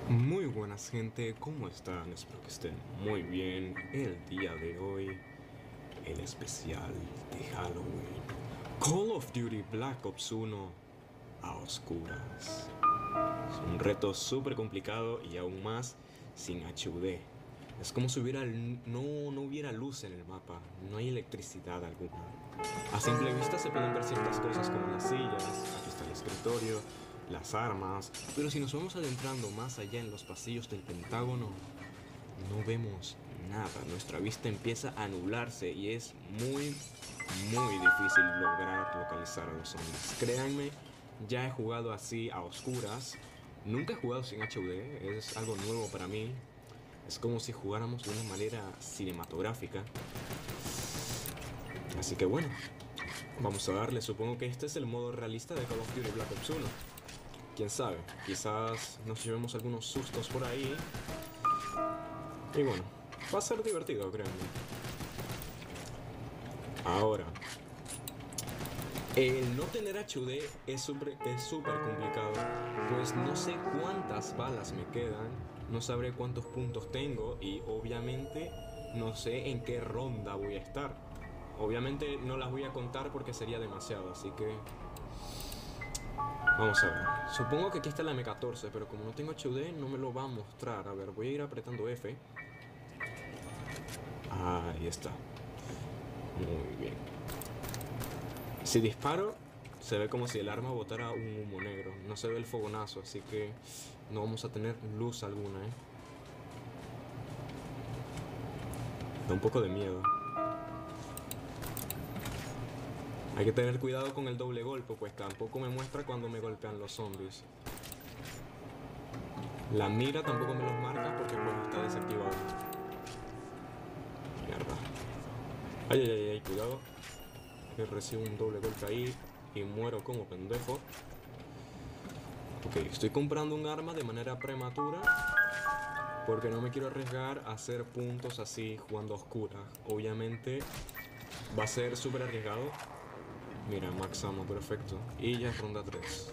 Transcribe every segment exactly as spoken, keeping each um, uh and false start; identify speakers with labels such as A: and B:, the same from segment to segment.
A: Muy buenas gente, ¿cómo están? Espero que estén muy bien. El día de hoy, el especial de Halloween. Call of Duty Black Ops uno a oscuras. Es un reto súper complicado y aún más sin H U D. Es como si hubiera no, no hubiera luz en el mapa, no hay electricidad alguna. A simple vista se pueden ver ciertas cosas como las sillas, aquí está el escritorio, las armas, pero si nos vamos adentrando más allá en los pasillos del Pentágono, no vemos nada. Nuestra vista empieza a nublarse y es muy, muy difícil lograr localizar a los zombies. Créanme, ya he jugado así a oscuras. Nunca he jugado sin H U D, es algo nuevo para mí. Es como si jugáramos de una manera cinematográfica. Así que bueno, vamos a darle. Supongo que este es el modo realista de Call of Duty Black Ops uno. Quién sabe, quizás nos llevemos algunos sustos por ahí. Y bueno, va a ser divertido, créanme. Ahora, el no tener H U D es súper es súper complicado, pues no sé cuántas balas me quedan, no sabré cuántos puntos tengo y obviamente no sé en qué ronda voy a estar. Obviamente no las voy a contar porque sería demasiado, así que vamos a ver. Supongo que aquí está la M catorce, pero como no tengo H U D no me lo va a mostrar. A ver, voy a ir apretando F. Ahí está. Muy bien. Si disparo, se ve como si el arma botara un humo negro. No se ve el fogonazo, así que no vamos a tener luz alguna, ¿eh? Da un poco de miedo. Hay que tener cuidado con el doble golpe, pues tampoco me muestra cuando me golpean los zombies. La mira tampoco me los marca porque pues está desactivado. Mierda. Ay, ay, ay, ay, cuidado. Que recibo un doble golpe ahí y muero como pendejo. Ok, estoy comprando un arma de manera prematura porque no me quiero arriesgar a hacer puntos así jugando a oscuras. Obviamente va a ser súper arriesgado. Mira, max ammo, perfecto. Y ya es ronda tres.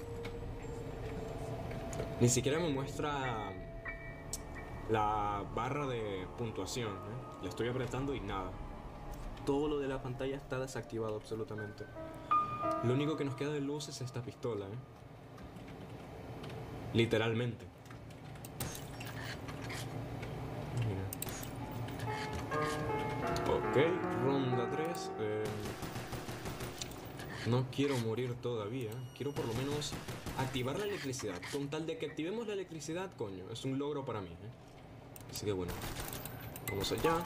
A: Ni siquiera me muestra la barra de puntuación, ¿eh? Le estoy apretando y nada. Todo lo de la pantalla está desactivado absolutamente. Lo único que nos queda de luz es esta pistola, ¿eh? Literalmente. Mira. Ok, ronda tres. Eh, no quiero morir todavía. Quiero por lo menos activar la electricidad. Con tal de que activemos la electricidad, coño, es un logro para mí, ¿eh? Así que bueno, vamos allá.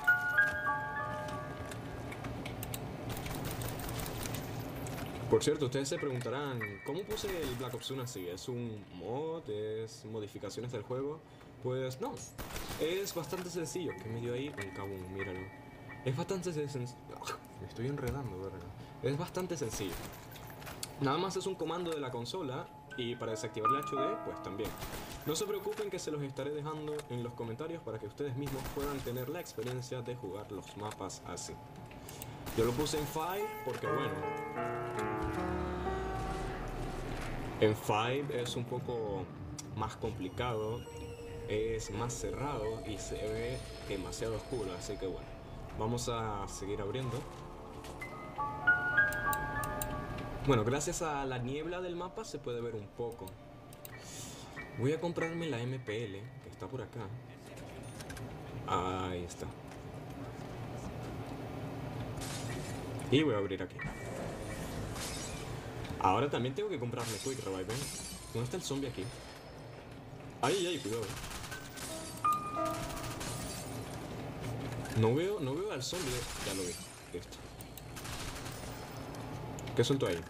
A: Por cierto, ustedes se preguntarán, ¿cómo puse el Black Ops uno así? ¿Es un mod? ¿Es modificaciones del juego? Pues no, es bastante sencillo. ¿Qué me dio ahí? Un cabún, míralo. Es bastante sencillo. Me estoy enredando, ¿verdad? Es bastante sencillo. Nada más es un comando de la consola y para desactivar el H U D, pues también. No se preocupen que se los estaré dejando en los comentarios para que ustedes mismos puedan tener la experiencia de jugar los mapas así. Yo lo puse en cinco porque bueno, en cinco es un poco más complicado, es más cerrado y se ve demasiado oscuro, así que bueno, vamos a seguir abriendo. Bueno, gracias a la niebla del mapa se puede ver un poco. Voy a comprarme la M P L, que está por acá. Ahí está. Y voy a abrir aquí. Ahora también tengo que comprarme Quick Revive, ¿eh? ¿Dónde está el zombie aquí? Ay, ay, cuidado. No veo, no veo al zombie. Ya lo vi. Listo. ¿Qué suelto ahí?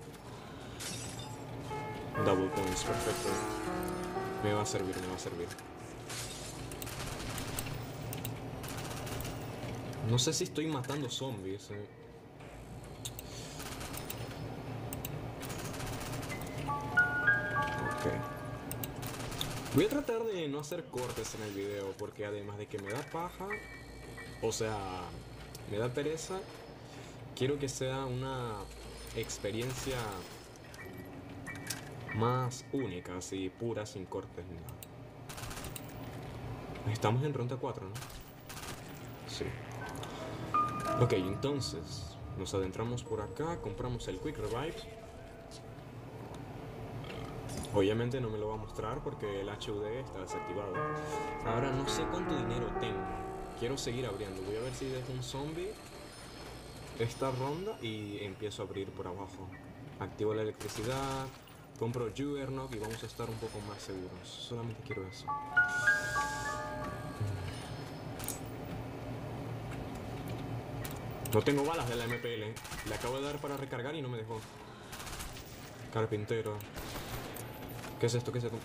A: Double points, perfecto. Me va a servir, me va a servir. No sé si estoy matando zombies, eh. Ok. Voy a tratar de no hacer cortes en el video porque además de que me da paja, o sea, me da pereza, quiero que sea una experiencia más única, así, pura, sin cortes ni nada. Estamos en ronda cuatro, ¿no? Sí. Ok, entonces nos adentramos por acá, compramos el Quick Revive. Obviamente no me lo va a mostrar porque el H U D está desactivado. Ahora no sé cuánto dinero tengo. Quiero seguir abriendo. Voy a ver si dejo un zombie esta ronda y empiezo a abrir por abajo. Activo la electricidad, compro Juggernaut y vamos a estar un poco más seguros. Solamente quiero eso. No tengo balas de la M P L. Le acabo de dar para recargar y no me dejó. Carpintero. ¿Qué es esto? ¿Qué es esto?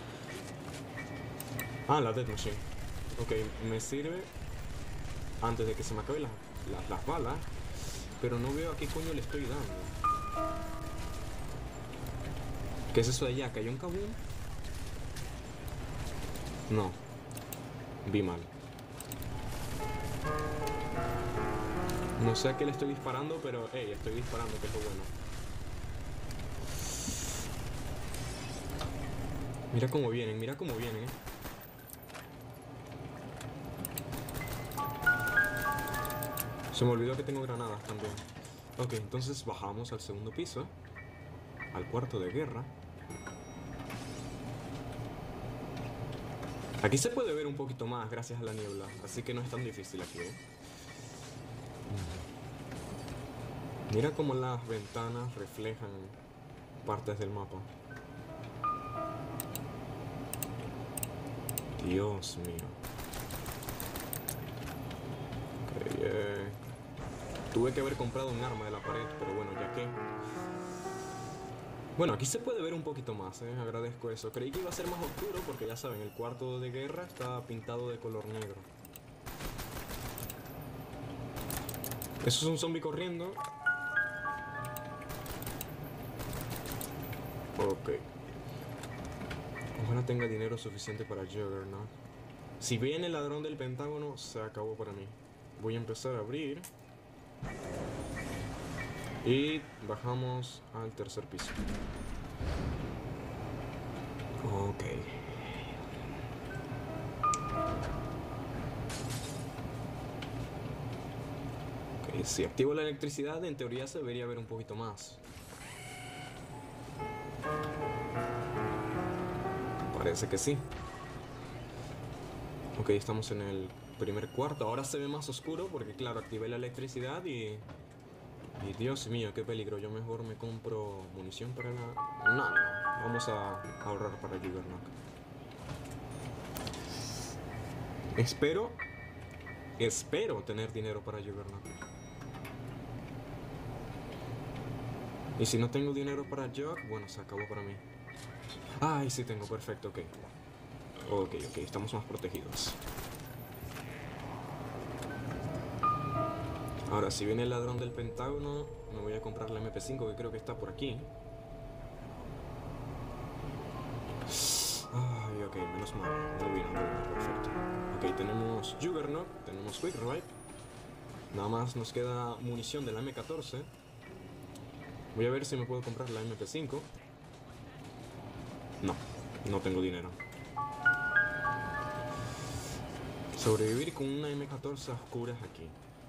A: Ah, la Death Machine. Ok, me sirve antes de que se me acaben las, las, las balas. Pero no veo a qué coño le estoy dando. ¿Qué es eso de allá? ¿Cayó un kaboom? No. Vi mal. No sé a qué le estoy disparando, pero hey, estoy disparando, que es lo bueno. Mira cómo vienen, mira cómo vienen, eh. Se me olvidó que tengo granadas también. Ok, entonces bajamos al segundo piso. Al cuarto de guerra. Aquí se puede ver un poquito más gracias a la niebla. Así que no es tan difícil aquí, ¿eh? Mira cómo las ventanas reflejan partes del mapa. Dios mío. Ok, eh. Tuve que haber comprado un arma de la pared, pero bueno, ya que... Bueno, aquí se puede ver un poquito más, eh. Agradezco eso. Creí que iba a ser más oscuro porque ya saben, el cuarto de guerra está pintado de color negro. Eso es un zombie corriendo. Ok. Ojalá tenga dinero suficiente para Juggernaut. Si viene el ladrón del Pentágono, se acabó para mí. Voy a empezar a abrir. Y bajamos al tercer piso. Ok. Ok, si activo la electricidad, en teoría se debería ver un poquito más. Parece que sí. Ok, estamos en el primer cuarto. Ahora se ve más oscuro porque, claro, activé la electricidad y... Y Dios mío, qué peligro. Yo mejor me compro munición para la... No, no. Vamos a ahorrar para Juggernaut. Espero... Espero tener dinero para Juggernaut. Y si no tengo dinero para Jug, bueno, se acabó para mí. Ay, sí tengo, perfecto, ok. Ok, ok, estamos más protegidos. Ahora, si viene el ladrón del Pentágono, me voy a comprar la M P cinco, que creo que está por aquí. Ay, ok, menos mal. No vino, no vino, perfecto. Ok, tenemos Juggernaut, tenemos Quick Revive. Nada más nos queda munición de la M catorce. Voy a ver si me puedo comprar la M P cinco. No, no tengo dinero. Sobrevivir con una M catorce a oscuras aquí.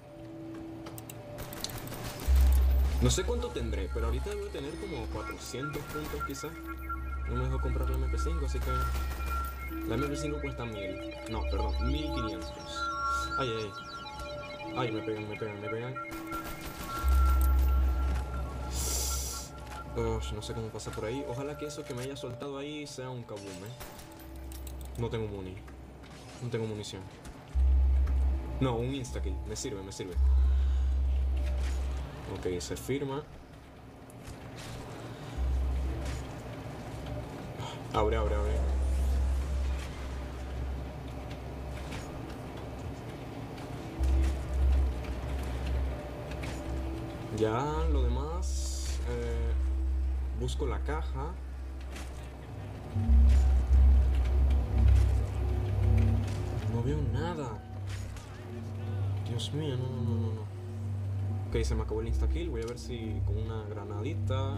A: No sé cuánto tendré, pero ahorita debo tener como cuatrocientos puntos quizás. No me dejo comprar la M P cinco, así que... La M P cinco cuesta mil. No, perdón, mil quinientos. Ay, ay, ay. Ay, me pegan, me pegan, me pegan. Oh, no sé cómo pasa por ahí. Ojalá que eso que me haya soltado ahí sea un kaboom, eh. No tengo muni. No tengo munición. No, un insta-kill. Me sirve, me sirve. Ok, se firma. Abre, abre, abre. Ya lo demás... Eh, busco la caja. No veo nada. Dios mío, no, no, no, no. Ok, se me acabó el insta-kill. Voy a ver si con una granadita...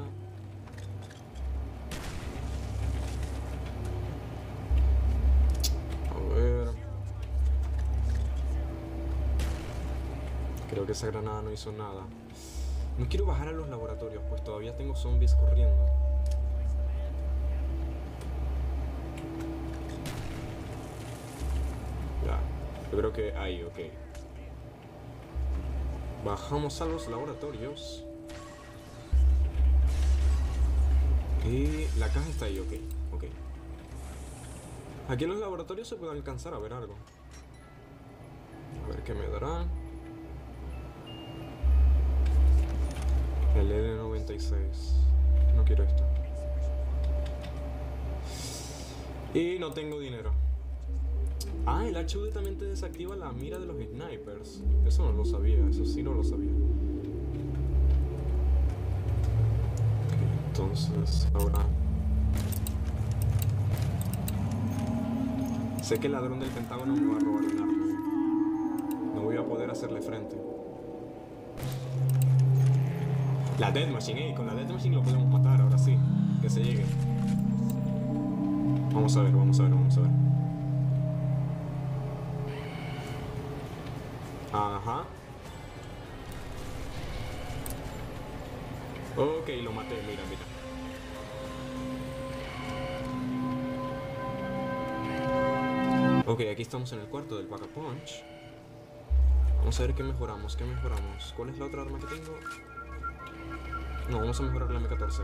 A: A ver... esa granada no hizo nada. No quiero bajar a los laboratorios, pues todavía tengo zombies corriendo. Ya, yo creo que ahí, ok. Bajamos a los laboratorios. Y la caja está ahí, ok, ok. Aquí en los laboratorios se puede alcanzar a ver algo. A ver qué me dará. El L noventa y seis. No quiero esto. Y no tengo dinero. Ah, el H U D también te desactiva la mira de los snipers. Eso no lo sabía, eso sí no lo sabía. Entonces, ahora... sé que el ladrón del Pentágono me va a robar un arma. No voy a poder hacerle frente. La Death Machine, eh, con la Death Machine lo podemos matar, ahora sí. Que se llegue. Vamos a ver, vamos a ver, vamos a ver. Ajá. Ok, lo maté, mira, mira. Ok, aquí estamos en el cuarto del Pack-a-Punch. Vamos a ver qué mejoramos, qué mejoramos. ¿Cuál es la otra arma que tengo? No, vamos a mejorar la M catorce.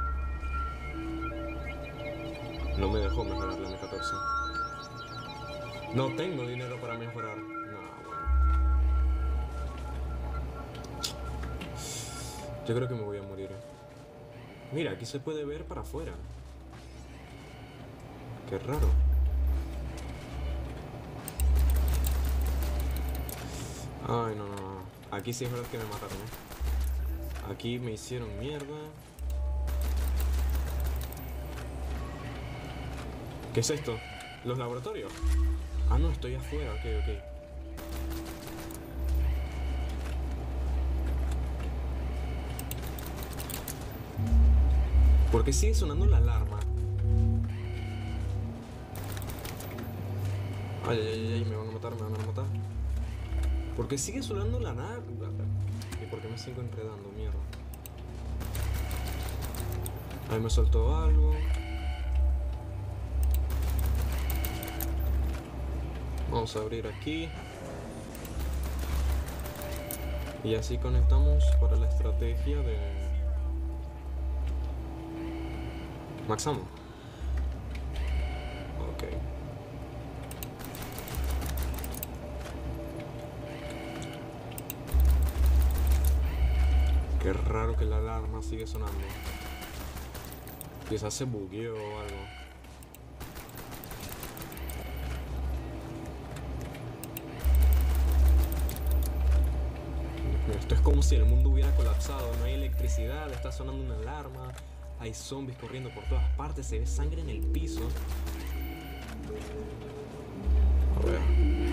A: No me dejó mejorar la M catorce. No tengo dinero para mejorar. No, bueno. Yo creo que me voy a morir. Mira, aquí se puede ver para afuera. Qué raro. Ay, no, no, no. Aquí sí es verdad que me mataron, ¿eh? Aquí me hicieron mierda. ¿Qué es esto? ¿Los laboratorios? Ah, no, estoy afuera, ok, ok. ¿Por qué sigue sonando la alarma? Ay, ay, ay, ay, me van a matar, me van a matar. ¿Por qué sigue sonando la alarma? ¿Y por qué me sigo enredando, mierda? Ahí me soltó algo. Vamos a abrir aquí. Y así conectamos para la estrategia de Max Ammo. Ok. Qué raro que la alarma sigue sonando. Quizás se bugueó o algo. Esto es como si el mundo hubiera colapsado. No hay electricidad, está sonando una alarma. Hay zombies corriendo por todas partes. Se ve sangre en el piso. A ver.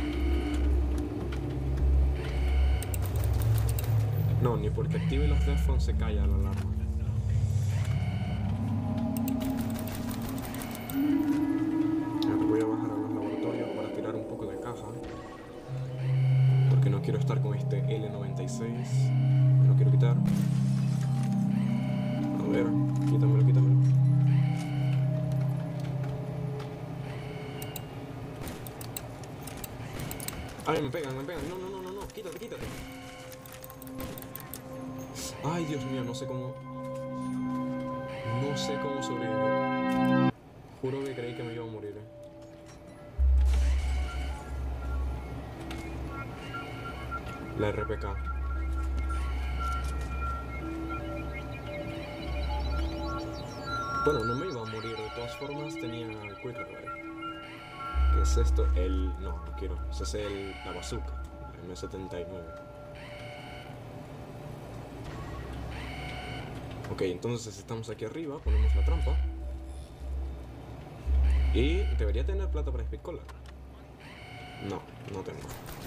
A: No, ni porque active los Defcon se calla la alarma. Ahora voy a bajar a los laboratorios para tirar un poco de caja. Porque no quiero estar con este L noventa y seis. Lo quiero quitar. A ver, quítamelo, quítamelo. Ay, me pegan, me pegan. No, no, no, no, no. Quítate, quítate. Ay, Dios mío, no sé cómo... No sé cómo sobrevivir. Juro que creí que me iba a morir, eh. La R P K. Bueno, no me iba a morir, de todas formas tenía el Quick Revive. ¿Qué es esto? El... no, no quiero. Ese es el... la bazooka, la M setenta y nueve. Ok, entonces estamos aquí arriba, ponemos la trampa. Y debería tener plata para Speed Cola. No, no tengo.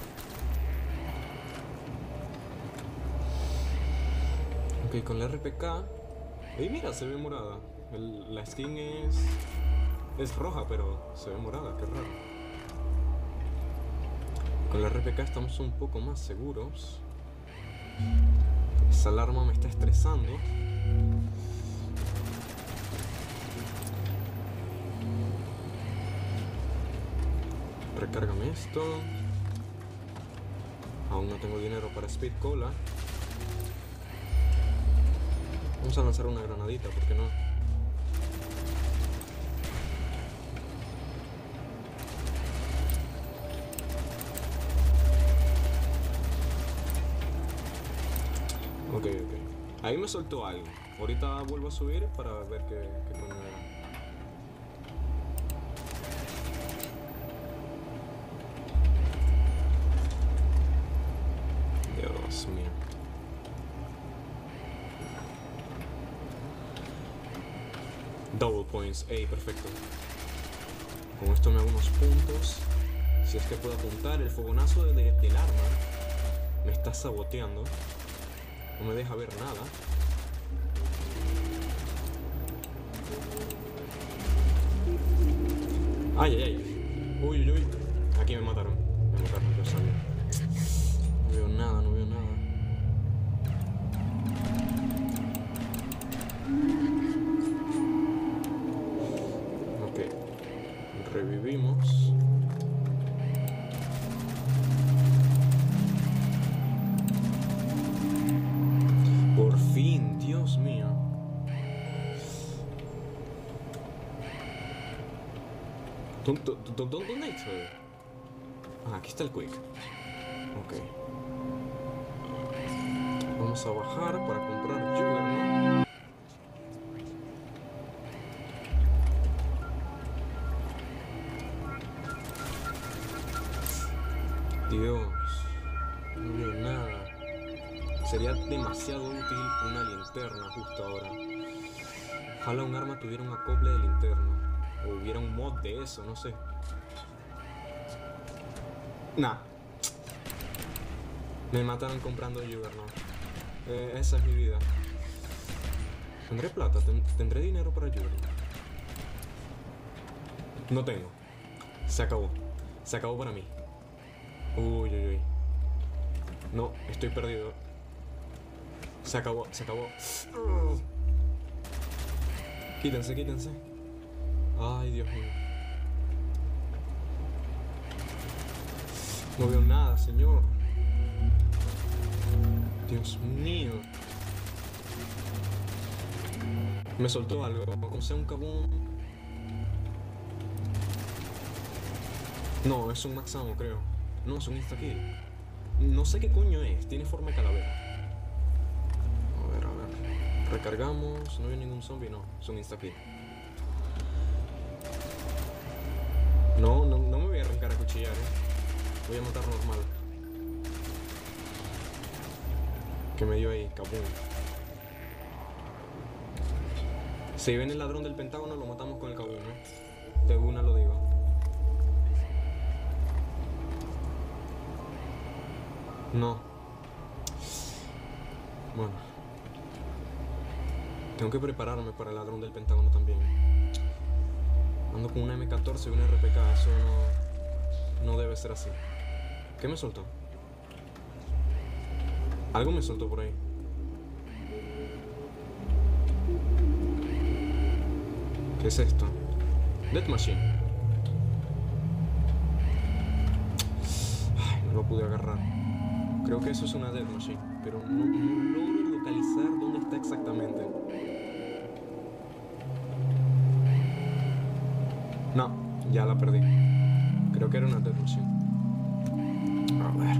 A: Ok, con la R P K. Y mira, se ve morada. El, la skin es... es roja, pero se ve morada, qué raro. Con la R P K estamos un poco más seguros. Esa alarma me está estresando. Recárgame esto. Aún no tengo dinero para Speed Cola. Vamos a lanzar una granadita, ¿por qué no? Ok, ok. Ahí me soltó algo. Ahorita vuelvo a subir para ver qué, qué coño era. Dios mío. Double points. Ey, perfecto. Con esto me hago unos puntos. Si es que puedo apuntar. El fogonazo de, de, del arma me está saboteando. No me deja ver nada. Ay, ay, ay. Uy, uy, uy. Aquí me mataron. Me mataron, yo sabía. No veo nada, no veo nada. Ok. Revivimos. Por fin, Dios mío. ¿Dónde hizo? Ah, aquí está el quick. Ok. Vamos a bajar para comprar Juggernaut. Dios, no veo nada. Sería demasiado útil una linterna justo ahora. Ojalá un arma tuviera un acople de linterna. O hubiera un mod de eso, no sé. Nah. Me mataron comprando Juggernaut. Eh, esa es mi vida. ¿Tendré plata? ¿Tendré dinero para Juggernaut? No tengo. Se acabó. Se acabó para mí. Uy, uy, uy. No, estoy perdido. Se acabó, se acabó. Uh. Quítense, quítense. Ay, Dios mío. No veo nada, señor. Dios mío. Me soltó algo, como sea un cabón. No, es un Max Ammo, creo. No, es un insta-kill. No sé qué coño es, tiene forma de calavera. A ver, a ver. Recargamos, no veo ningún zombie, no, es un insta-kill. No, no, no me voy a arrancar a cuchillar, eh. Voy a matar normal. ¿Qué me dio ahí? Capún. Si ven el ladrón del Pentágono, lo matamos con el cabún, ¿eh? De una lo digo. No. Bueno. Tengo que prepararme para el ladrón del Pentágono también. Ando con una eme catorce y una erre pe ka. Eso no, no debe ser así. ¿Qué me soltó? Algo me soltó por ahí. ¿Qué es esto? Death Machine. Ay, no lo pude agarrar. Creo que eso es una Death Machine, pero no, no logro localizar dónde está exactamente. No, ya la perdí. Creo que era una Death Machine. A ver.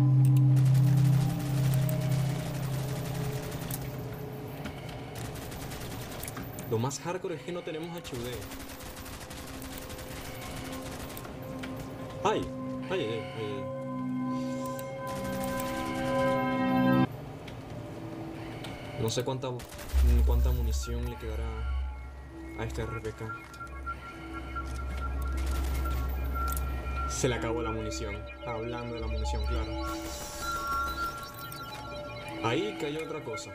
A: Lo más hardcore es que no tenemos hache u de. ¡Ay! ¡Ay, ay, ay! No sé cuánta, cuánta munición le quedará a este erre pe ka. Se le acabó la munición. Hablando de la munición, claro. Ahí cayó otra cosa.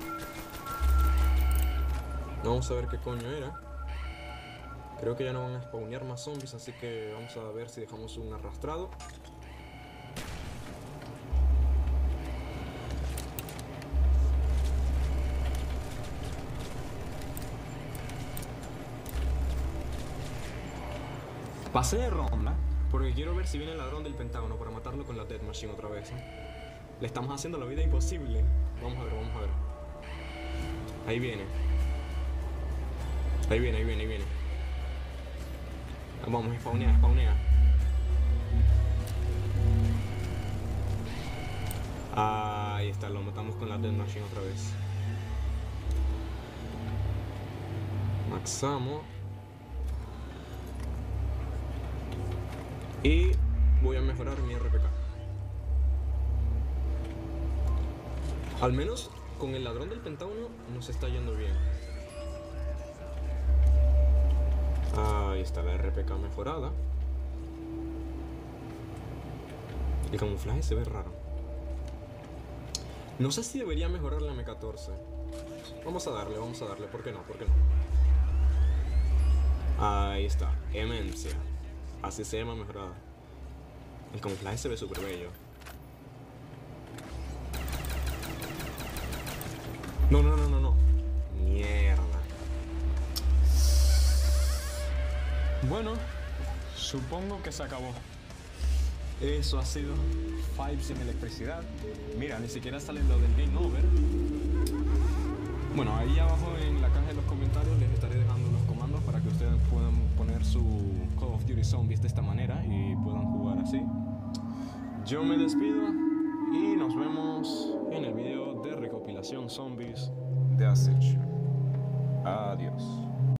A: Vamos a ver qué coño era. Creo que ya no van a spawnear más zombies, así que vamos a ver si dejamos un arrastrado. Pasé de ronda porque quiero ver si viene el ladrón del Pentágono para matarlo con la Death Machine otra vez. ¿eh? Le estamos haciendo la vida imposible. Vamos a ver, vamos a ver. Ahí viene. Ahí viene, ahí viene, ahí viene. Vamos, spawnea, spawnea. Ahí está, lo matamos con la Death Machine otra vez. Maxamos. Y voy a mejorar mi R P K. Al menos con el ladrón del Pentágono nos está yendo bien. Ahí está la R P K mejorada. El camuflaje se ve raro. No sé si debería mejorar la M catorce. Vamos a darle, vamos a darle. ¿Por qué no? ¿Por qué no? Ahí está. Emencia. Así se llama mejorada. El camuflaje se ve súper bello. No, no, no, no, no. Mierda.
B: Bueno, supongo que se acabó.
A: Eso ha sido.
B: Five sin electricidad. Mira, ni siquiera sale lo del game over. Bueno, ahí abajo en la caja de los comentarios les estaré dejando los comandos para que ustedes puedan poner su Call of Duty Zombies de esta manera y puedan jugar así. Yo me despido y nos vemos en el video de recopilación zombies de Ascension. Adiós.